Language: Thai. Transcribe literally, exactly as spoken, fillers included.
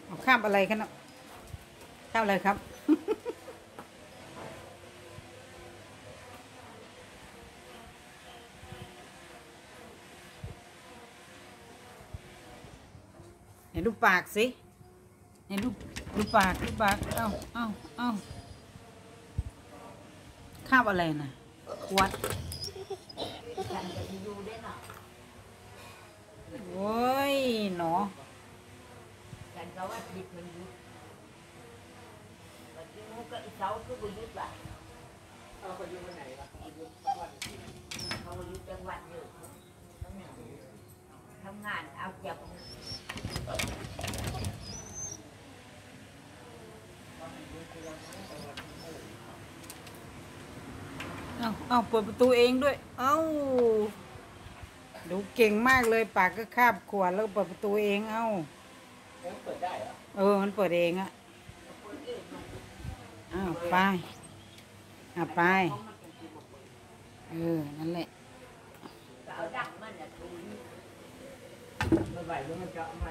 เอาข้ามอะไรกันนะข้ามอะไรครับ ไหนดูปากสิไหนดูดูปากดูปากเอ้าเอ้าเอ้าข้าวอะไรนะวัดโอ้ยหนอกันก็ว่าผิดมันยุดวันที่นู้ก็อีเสาคือบุยุดว่ะเอาไปยุดวันไหนล่ะยุดวันเขายุดจังหวัดอยู่ทำงานเอาจับเอ้าเอ้าเปิดประตูเองด้วยเอ้าดูเก่งมากเลยปากก็คาบขวดแล้วเปิดประตูเองเอ้าเปิดได้เหรอเออมันเปิดเองอะอ้าวไปอ่ะไปเออนั่นแหละเอาดักมันอ่ะทุนเมื่อไหร่แล้วมันจะ